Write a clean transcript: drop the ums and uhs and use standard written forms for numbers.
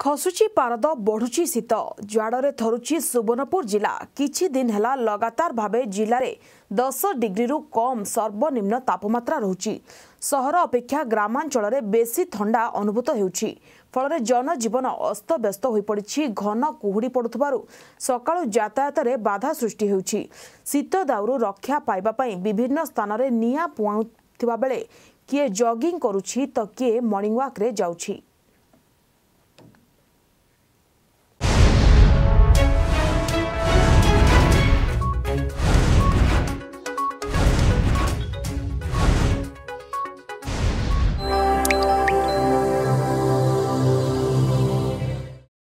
खसुची पारद बढ़ुची शीत जुआड़े थरुची सुवर्णपुर जिला किछि दिन हैला लगातार भावे जिले में 10 डिग्री रु कम सर्वनिम्न तापमात्रा रहुची। सहर अपेक्षा ग्रामांचल में बेसी ठंडा अनुभूत हेउची। फल जनजीवन अस्तव्यस्त हो पड़ी। घन कुहुड़ी पड़ुथिबारु सकाळु यातायात रे बाधा सृष्टि हेउची। शीत दाउरु रक्षा पाइबा पई विभिन्न स्थान रे निया पुआउथिबा बेले किए जॉगिंग करुछि तो किए मॉर्निंग वॉक रे जाउछि।